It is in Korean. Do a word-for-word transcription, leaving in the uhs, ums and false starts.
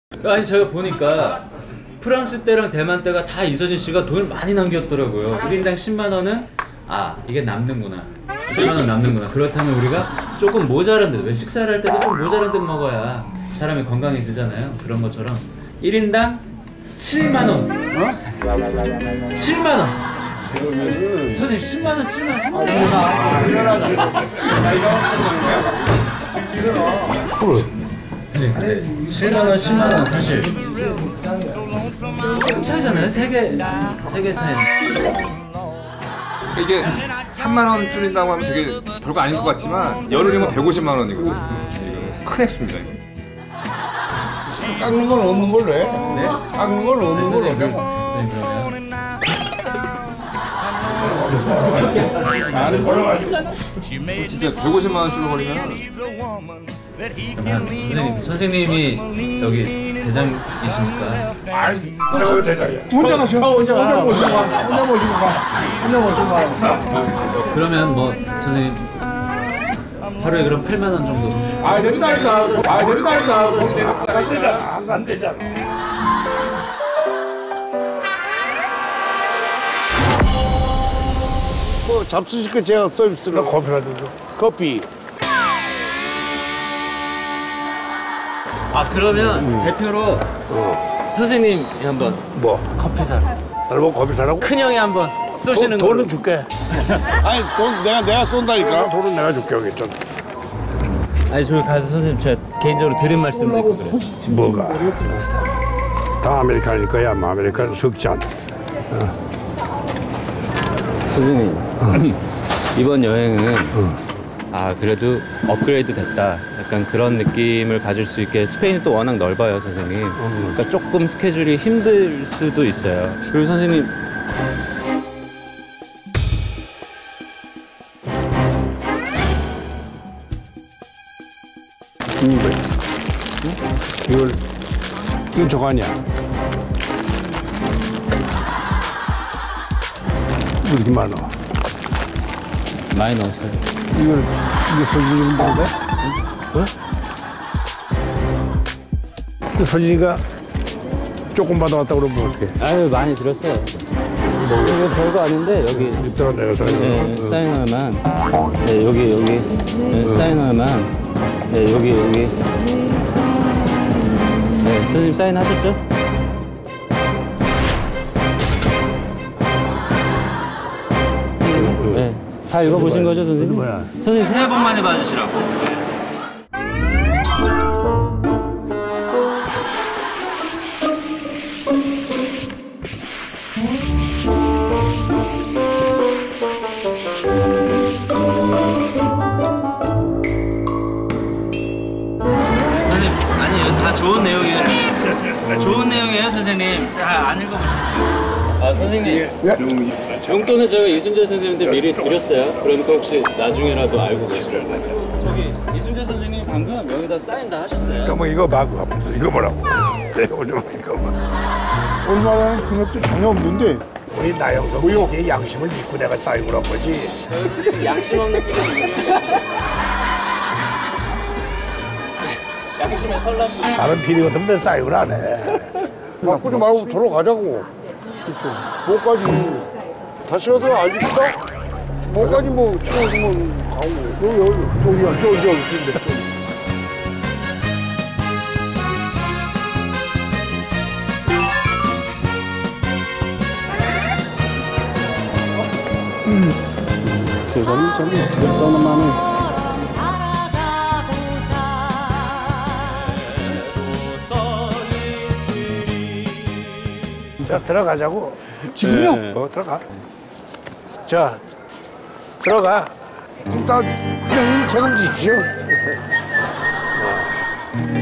아니 제가 보니까 프랑스 때랑 대만 때가 다 이서진 씨가 돈을 많이 남겼더라고요. 일 인당 십만 원은 아 이게 남는구나. 십만 원 남는구나. 그렇다면 우리가 조금 모자란 듯, 왜 식사를 할 때도 좀 모자란 듯 먹어야 사람이 건강해지잖아요. 그런 것처럼 일 인당 칠만 원. 어? 칠만 원. 그러면은 선생님 십만 원, 칠만 원, 삼만 원. 일어나. 일어나. 일어나. 그래. 근데 칠만 원, 십만 원 사실 큰 차이잖아요. 세 개, 세 개 차이. 이게 삼만 원 줄인다고 하면 되게 별거 아닌 것 같지만 여름이면 백오십만 원이거든요. 큰 액수입니다. 이거. 깎는 건 없는 걸로 해. 네? 깎는 건 없는 걸로 해. 선생님 그러면 진짜 백오십만 원 줄로 버리면 선생님, 선생님이 여기 대장이시니까. 아이, 내가 대장이야. 혼자 가셔. 혼자 가. 혼자 모시고 가. 혼자 모시고 가. 혼자 모시고 가. 그러면 뭐 선생님 하루에 그럼 팔만 원 정도. 안 된다니까. 안 된다니까. 안 되잖아. 안 되잖아. 뭐 잡수시켜 제가 서비스로 커피라도 줘. 커피. 아 그러면 음. 대표로 어. 선생님이 한번 뭐? 커피 사러. 여러분 커피 사라고? 큰형이 한번 쏘시는 거. 돈은 줄게. 아니 돈 내가 내가 쏜다니까. 돈은 내가 줄게 하겠잖아. 아니 저기 가서 선생님 제가 개인적으로 드린 말씀도 있고 그래요. 뭐가? 다 아메리카노일 거야. 뭐 아메리카노 석잔. 어. 선생님 어. 이번 여행은 어. 아 그래도 업그레이드 됐다. 약간 그런 느낌을 가질 수 있게. 스페인이 또 워낙 넓어요, 선생님. 그러니까 조금 스케줄이 힘들 수도 있어요. 그리고 선생님 응? 이걸 이건 저거 아니야? 왜 이렇게 많아? 많이 넣었어요. 이걸 이게 서진이 운동인데? 어? 서진이가 조금 받아왔다 그러면 어떡해? 아유 많이 들었어요. 이거 별거 아닌데 여기 이따가 내가 사인. 네, 사인 하나만. 네 여기 여기 네, 사인 하나만. 네 여기 여기. 네 선생님 사인 하셨죠? 네. 다 읽어보신 거죠, 선생님? 뭐야? 선생님 새해 복 많이 받으시라고. 선생님, 아니 이거 다 좋은 내용이에요. 좋은 내용이에요, 선생님. 다 안 읽어보시면. 아 선생님. 용돈은 제가 이순재 선생님한테 미리 드렸어요. 그러니까 혹시 나중에라도 알고 계시라고. 저기 이순재 선생님 방금 여기다 사인 다 하셨어요. 그럼 뭐 이거 봐, 그거 이거 뭐라고? 이거 좀 이거 봐. 얼마라는 금액도 전혀 없는데 우리 나영석 내 양심을 믿고 내가 사인을 한 거지. 양심 없는 끼가 양심에 털났어. 다른 피리 같으면 내 사인을 안 해. 바꾸지 말고 들어가자고. 뭐까지 다시 와도 알겠어? 뭐까지 뭐 찍어주면 가고 여기 여기 저기야 저기 저기 근데 저기 음. 세상이 참 역사는 많네. 자, 들어가자고. 지금요? 네. 어, 들어가. 자, 들어가. 일단 그냥 책임지십시오.